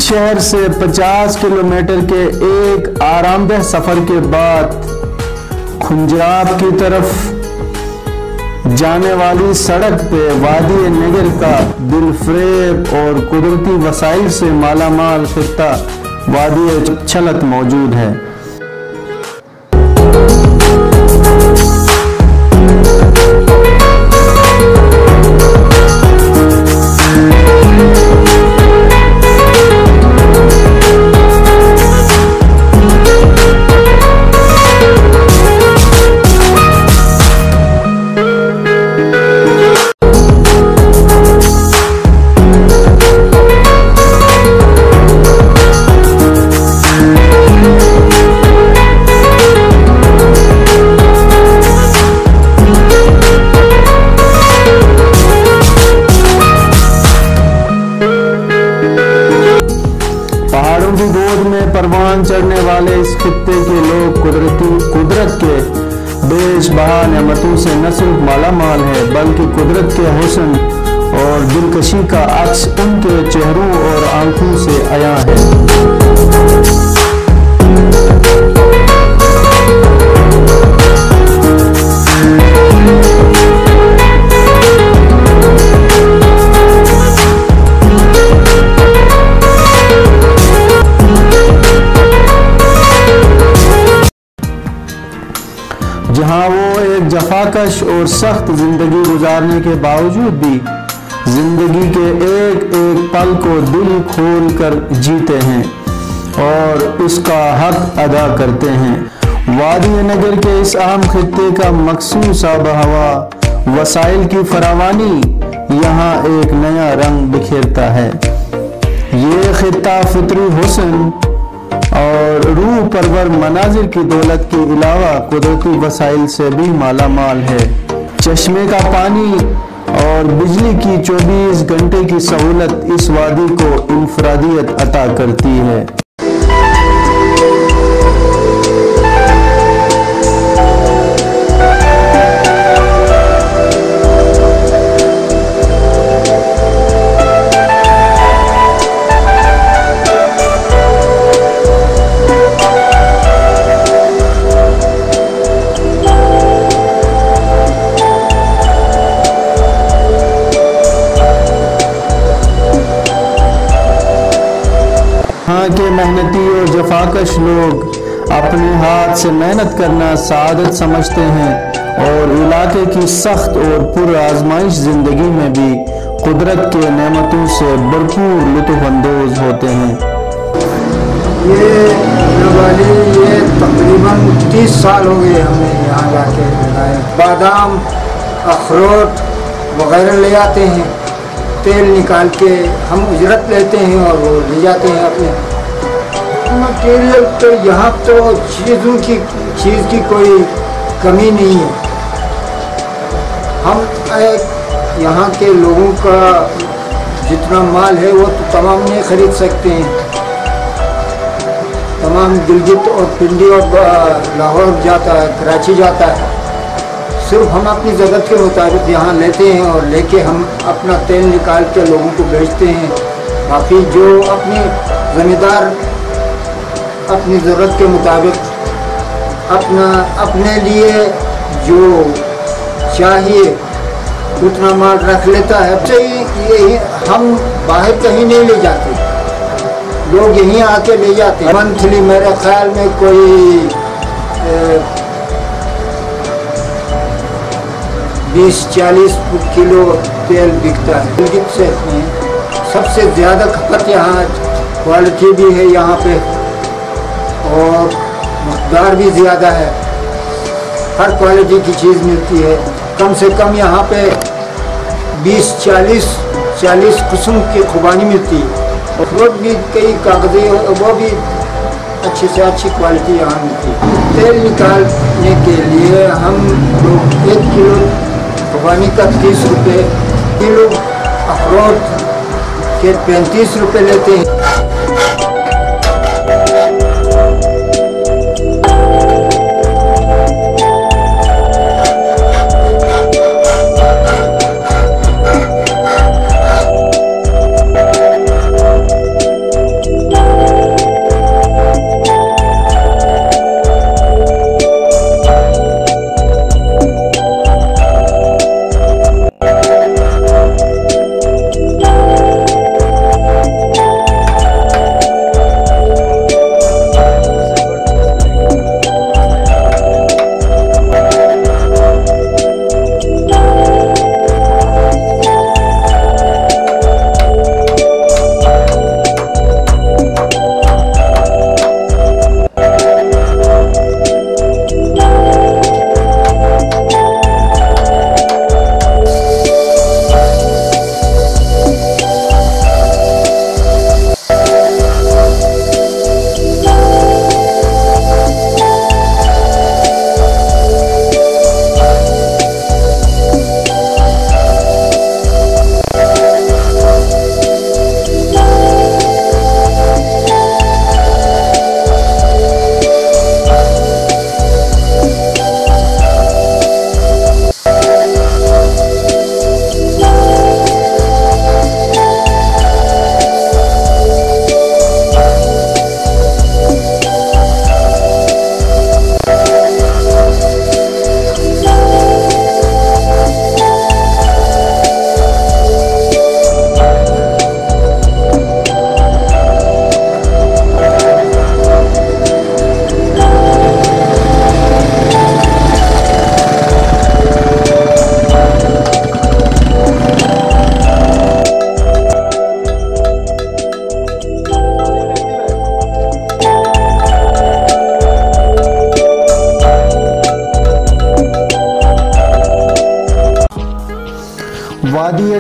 शहर से 50 किलोमीटर के एक आरामदेह सफर के बाद खुंजाब की तरफ जाने वाली सड़क पे वादी नगर का दिलफरेब और कुदरती वसाइल से मालामाल खित्ता वादी छलत मौजूद है। पहाड़ों की गोद में परवान चढ़ने वाले इस खित्ते के लोग कुदरत के बेशबहा नेमतों से न सिर्फ मालामाल है बल्कि कुदरत के हुस्न और दिलकशी का अक्स उनके चेहरों और आंखों से आया है। जहाँ वो एक जफाकश और सख्त जिंदगी गुजारने के बावजूद भी जिंदगी के एक एक पल को दिल खोल कर जीते हैं और उसका हक अदा करते हैं। वादी नगर के इस अहम खित्ते का मखसूस आब हवा वसाइल की फरावानी यहाँ एक नया रंग बिखेरता है। ये खित्ता फितरी हुस्न और रूह परवर मनाजिर की दौलत के अलावा कुदरती वसाइल से भी मालामाल है। चश्मे का पानी और बिजली की 24 घंटे की सहूलत इस वादी को इंफरादियत अता करती है। यहाँ के मेहनती और जफाकश लोग अपने हाथ से मेहनत करना सादत समझते हैं और इलाके की सख्त और पुरआज़माइश जिंदगी में भी कुदरत के नेमतों से भरपूर लुत्फ़अंदोज़ होते हैं। ये तकरीबन 30 साल हो गए हमें यहाँ जाके लगाए। बादाम अखरोट वगैरह ले आते हैं, तेल निकाल के हम उजरत लेते हैं और वो ले जाते हैं अपने मटेरियल। तो यहाँ तो चीज़ की कोई कमी नहीं है। हम यहाँ के लोगों का जितना माल है वो तो तमाम नहीं खरीद सकते हैं। तमाम गिलगित और पिंडी और लाहौर जाता है, कराची जाता है। सिर्फ हम अपनी ज़रूरत के मुताबिक यहाँ लेते हैं और लेके हम अपना तेल निकाल के लोगों को बेचते हैं। बाकी जो अपनी ज़मींदार अपनी ज़रूरत के मुताबिक अपने लिए जो चाहिए उतना माल रख लेता है। यही हम बाहर कहीं नहीं ले जाते, लोग यहीं आके ले जाते हैं। मंथली मेरे ख्याल में कोई 20-40 किलो तेल बिकता है। गिलगित से सबसे ज़्यादा खपत यहाँ, क्वालिटी भी है यहाँ पे और मकदार भी ज़्यादा है। हर क्वालिटी की चीज़ मिलती है। कम से कम यहाँ पे 20-40 किस्म की खुबानी मिलती है। और फ्रूट भी कई कागज़ी वो भी अच्छी से अच्छी क्वालिटी यहाँ मिलती है। तेल निकालने के लिए हम लोग 1 किलो खुबानी का 30 रुपये, किलो अखरोट के 35 रुपये लेते हैं।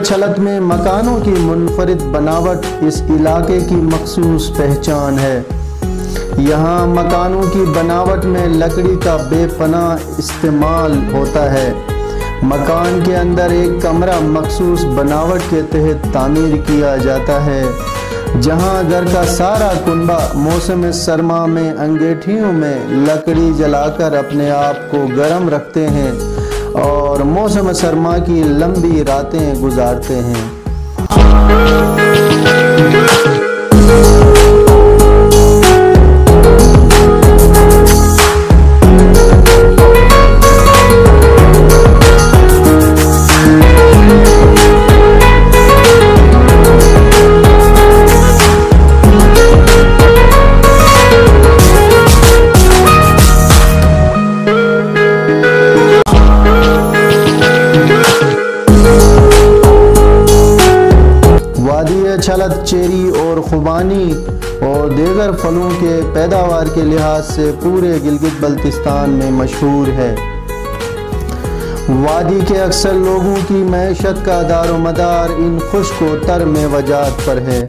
छलत में मकानों की मुनफरिद बनावट इस इलाके की मखसूस पहचान है। यहाँ मकानों की बनावट में लकड़ी का बेपनाह इस्तेमाल होता है। मकान के अंदर एक कमरा मखसूस बनावट के तहत तामीर किया जाता है, जहाँ घर का सारा कुनबा मौसम सरमा में अंगीठियों में लकड़ी जलाकर अपने आप को गर्म रखते हैं और मौसम सरमा की लंबी रातें गुजारते हैं। छलत चेरी और खुबानी और दीगर फलों के पैदावार के लिहाज से पूरे गिलगित बल्तिस्तान में मशहूर है। वादी के अक्सर लोगों की मैशत का दारोमदार इन खुश्क व तर मेवजात पर है।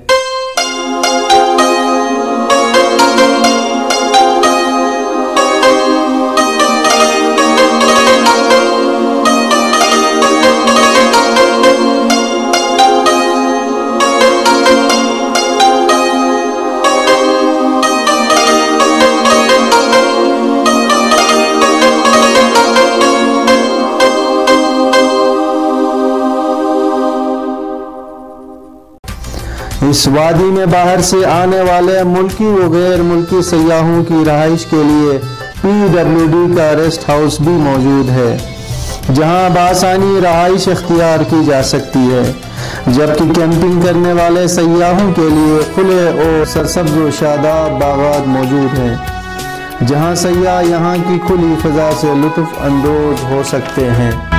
इस वादी में बाहर से आने वाले मुल्की व गैर मुल्की सयाहों की रहाइश के लिए PWD का रेस्ट हाउस भी मौजूद है, जहां बासानी रहाइश इख्तियार की जा सकती है, जबकि कैंपिंग करने वाले सयाहों के लिए खुले और सरसब्ज़ व शादाब बागात मौजूद हैं, जहां सयाह यहां की खुली फ़ज़ा से लुत्फ़ अंदोज़ हो सकते हैं।